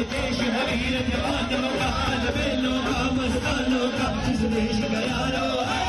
देश है वीर जवानों का, बेलों का मस्तानों का, इस देश का यारो